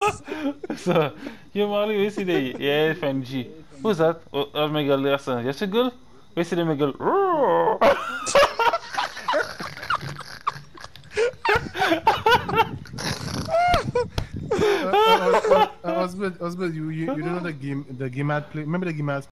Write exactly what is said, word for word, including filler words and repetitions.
So, you Molly, we see the yeah, F N G. Who's that? Oh, oh my girl, listen. Yes, a girl. We see the my girl. uh, uh, uh, uh, husband, husband, you, you you don't know the game the game I play. Remember the game I